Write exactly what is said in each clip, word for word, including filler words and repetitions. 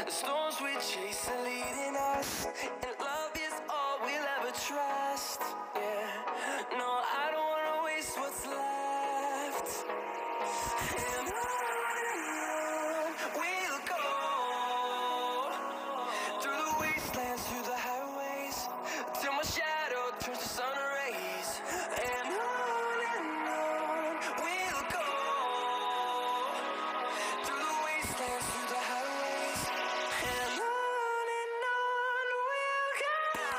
The storms we chase are leading us, and love is all we'll ever trust. Yeah, no, I don't wanna waste what's left. And on we'll go, through the wastelands, through the highways, till my shadow turns to sun rays. And on and on we'll go, through the wastelands, through the highways, and on and on we'll go.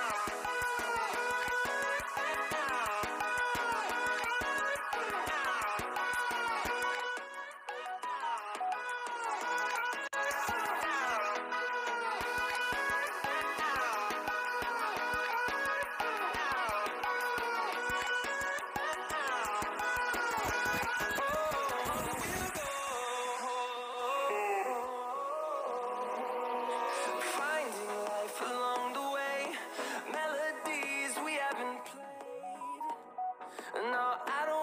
Finding life along the way, melodies we haven't played. No, I don't